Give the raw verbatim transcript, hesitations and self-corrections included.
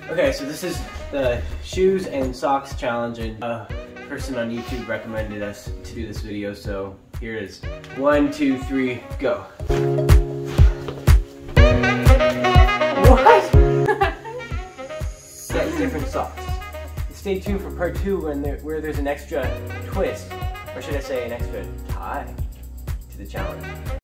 Okay, so this is the shoes and socks challenge, and a person on YouTube recommended us to do this video, so here it is. One, two, three, go. What? Get different socks. Stay tuned for part two when there, where there's an extra twist, or should I say an extra tie to the challenge.